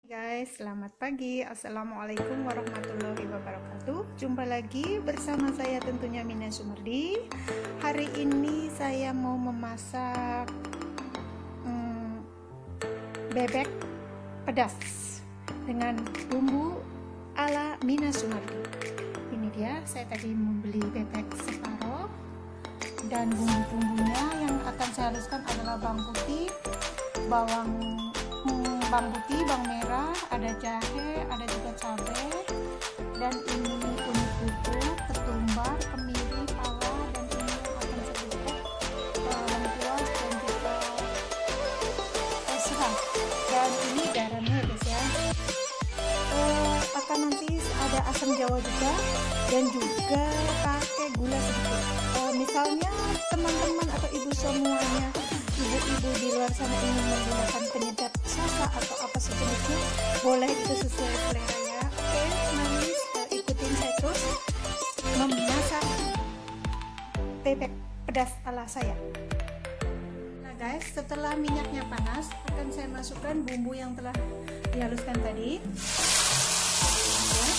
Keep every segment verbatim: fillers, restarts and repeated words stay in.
Guys, selamat pagi. Assalamualaikum warahmatullahi wabarakatuh. Jumpa lagi bersama saya tentunya Mina Sumardi. Hari ini saya mau memasak hmm, bebek pedas dengan bumbu ala Mina Sumardi. Ini dia, saya tadi membeli bebek separuh dan bumbu-bumbunya yang akan saya haluskan adalah bawang putih, bawang bawang putih, bawang merah, ada jahe, ada juga cabai, dan ini kunyit bubuk, ketumbar, kemiri, pala, dan ini akan sedikit uh, lengkuas dan juga eh, serang. Dan ini garamnya ya guys ya. Uh, akan nanti ada asam jawa juga dan juga pakai gula sedikit. Uh, misalnya teman-teman atau ibu semuanya, ibu-ibu di luar sana ingin menggunakan penyedap rasa atau apa sejenisnya, boleh, itu sesuai selera ya. Oke, mari uh, ikutin saya terus memasak bebek pedas ala saya. Nah guys, setelah minyaknya panas, akan saya masukkan bumbu yang telah dihaluskan tadi. Ya.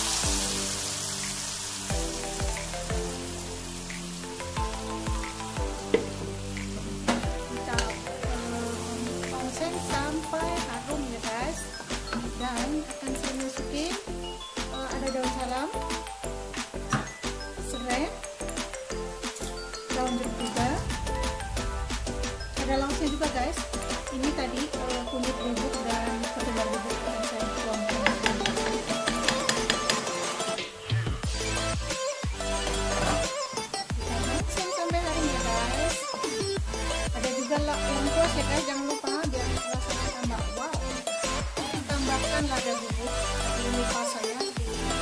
Sampai harum ya guys, dan akan saya masukin uh, ada daun salam, serai, daun jeruk juga, ada lauknya juga guys. Ini tadi uh, kunyit bubuk dan ketumbar bubuk yang saya tuangkan. Kita sampai harum ya guys. Ada juga lengkuas ya guys, jangan lupa biar rasanya tambah wow. Tambahkan lada bubuk, jangan lupa saya di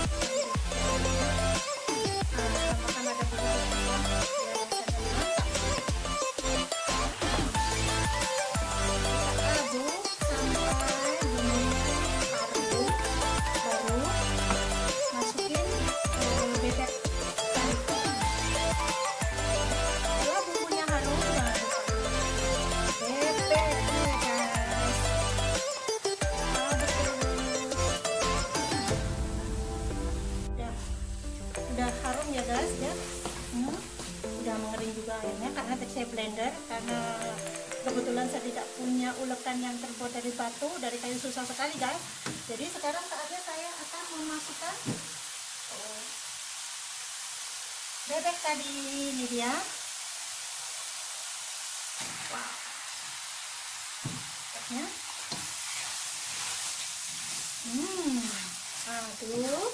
nah, tambahkan lada bubuk biar rasanya mantap. Kita aduk sampai bumbunya harum, baru masukin eh, bebek tadi. Setelah bumbunya harum, nah, bebeknya guys, aduk ya, udah harum ya guys ya. hmm, udah mengering juga airnya karena tadi saya blender, karena kebetulan saya tidak punya ulekan yang terbuat dari batu, dari kayu, susah sekali guys. Jadi sekarang saatnya saya akan memasukkan oh, bebek tadi. Ini dia. Wow, ya. Hmm, aduk.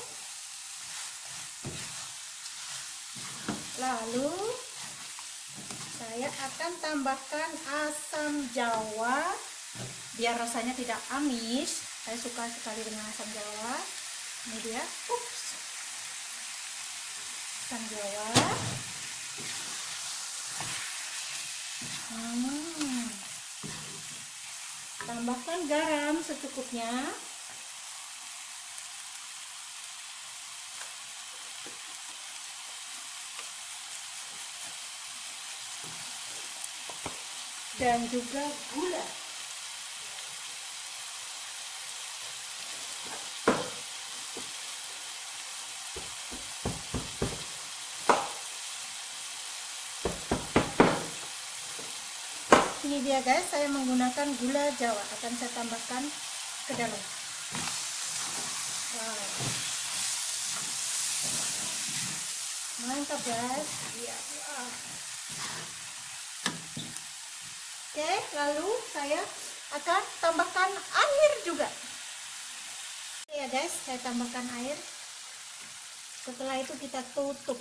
Lalu saya akan tambahkan asam jawa biar rasanya tidak amis. Saya suka sekali dengan asam jawa. Ini dia. Ups. Asam jawa. Hmm. Tambahkan garam secukupnya. Dan juga gula. Ini dia guys, saya menggunakan gula jawa, akan saya tambahkan ke dalam. Wow, mantap guys ya. Wow. Oke, lalu saya akan tambahkan air juga. Oke ya guys, saya tambahkan air. Setelah itu kita tutup.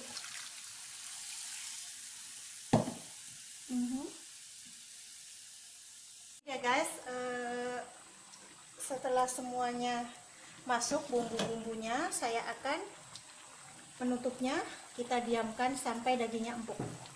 uh-huh. Ya guys, eh, setelah semuanya masuk bumbu-bumbunya, saya akan menutupnya. Kita diamkan sampai dagingnya empuk.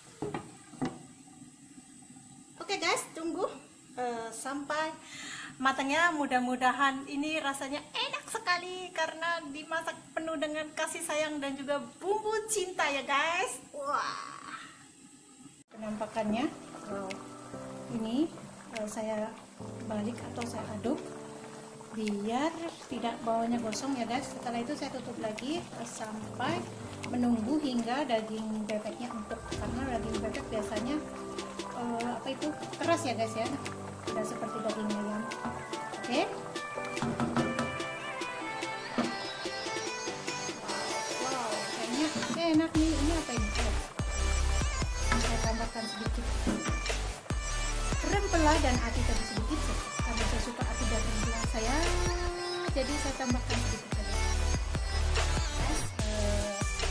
Oke guys, tunggu uh, sampai matangnya. Mudah-mudahan ini rasanya enak sekali karena dimasak penuh dengan kasih sayang dan juga bumbu cinta ya guys. Wah, penampakannya. Wow. Ini uh, saya balik atau saya aduk. biar tidak bawahnya gosong ya guys. Setelah itu saya tutup lagi sampai menunggu hingga daging bebeknya empuk, karena daging bebek biasanya uh, apa itu keras ya guys ya, tidak seperti daging ayam. Oke, wow, kayaknya enak nih. Ini apa ini? Saya tambahkan sedikit rempeyek dan ati tadi sedikit, karena saya suka ati dan rempeyek saya, jadi saya tambahkan sedikit saja. Yes, uh,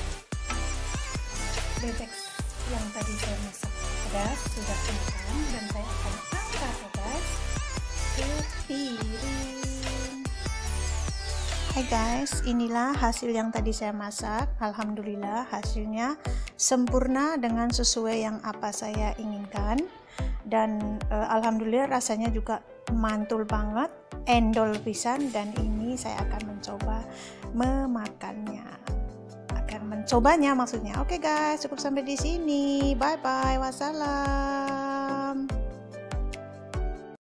bebek yang tadi saya masak pedas sudah matang dan saya akan angkat ya guys ke piring. Hai guys, inilah hasil yang tadi saya masak. Alhamdulillah hasilnya sempurna dengan sesuai yang apa saya inginkan, dan e, alhamdulillah rasanya juga mantul banget, endol pisan, dan ini saya akan mencoba memakannya, akan mencobanya maksudnya. Oke guys, cukup sampai di sini. Bye bye, wassalam.